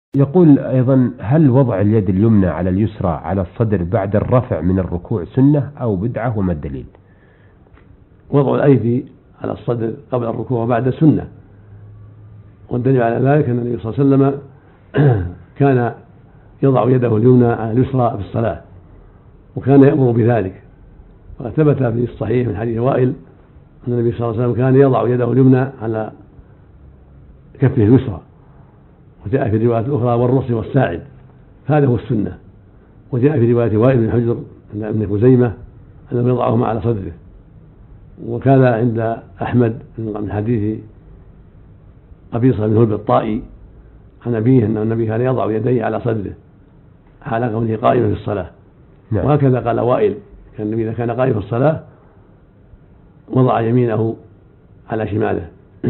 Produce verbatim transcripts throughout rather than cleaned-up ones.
يقول أيضا: هل وضع اليد اليمنى على اليسرى على الصدر بعد الرفع من الركوع سنة أو بدعة، وما الدليل؟ وضع الأيدي على الصدر قبل الركوع وبعد سنة، والدليل على ذلك أن النبي صلى الله عليه وسلم كان يضع يده اليمنى على اليسرى في الصلاة، وكان يأمر بذلك، وقد ثبت في الصحيح من حديث وائل أن النبي صلى الله عليه وسلم كان يضع يده اليمنى على كفه اليسرى، وجاء في رواية أخرى والرص والساعد، هذا هو السنة. وجاء في رواية وائل بن حجر عند ابن خزيمة أنه يضعهما على صدره، وكان عند أحمد من حديث قبيصة بن هلب الطائي عن أبيه أن النبي كان يضع يديه على صدره حال كونه قائما في الصلاة. نعم. وهكذا قال وائل كان النبي إذا كان قائما في الصلاة وضع يمينه على شماله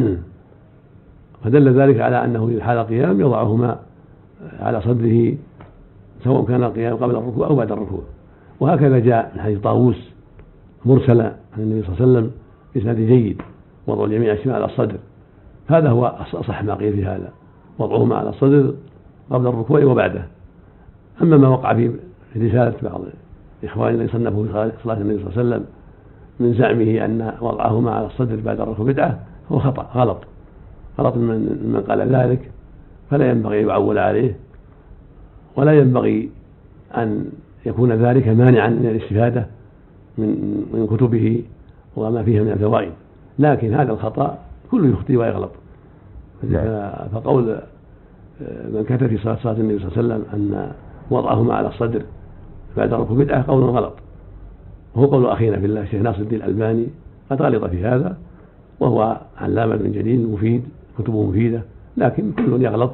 فدل ذلك على أنه حال القيام يضعهما على صدره سواء كان القيام قبل الركوع أو بعد الركوع. وهكذا جاء من حديث طاووس مرسلا عن النبي صلى الله عليه وسلم بإسناد جيد وضع اليمين على الشمال على الصدر، هذا هو أصح ما قيل في هذا، وضعهما على الصدر قبل الركوع وبعده. أما ما وقع في رسالة بعض إخواننا يصنفوا في صلاة النبي صلى الله عليه وسلم من زعمه أن وضعهما على الصدر بعد الركوع بدعة، هو خطأ غلط غلط من, من قال ذلك، فلا ينبغي أن يعول عليه، ولا ينبغي أن يكون ذلك مانعا من الاستفادة من, من كتبه وما فيها من الفوائد، لكن هذا الخطأ كله يخطئ ويغلط. فقول من كتب في صلاة صلاة النبي صلى الله عليه وسلم أن وضعهما على الصدر بعد الركوع بدعة قول غلط، وهو قول أخينا في الله الشيخ ناصر الدين الألباني قد غلط في هذا، وهو علامة من جديد مفيد، كتبه مفيدة، لكن كل يغلط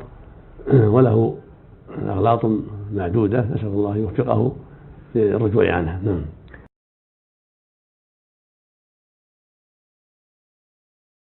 وله أغلاط معدودة، نسأل الله يوفقه للرجوع عنها. نعم.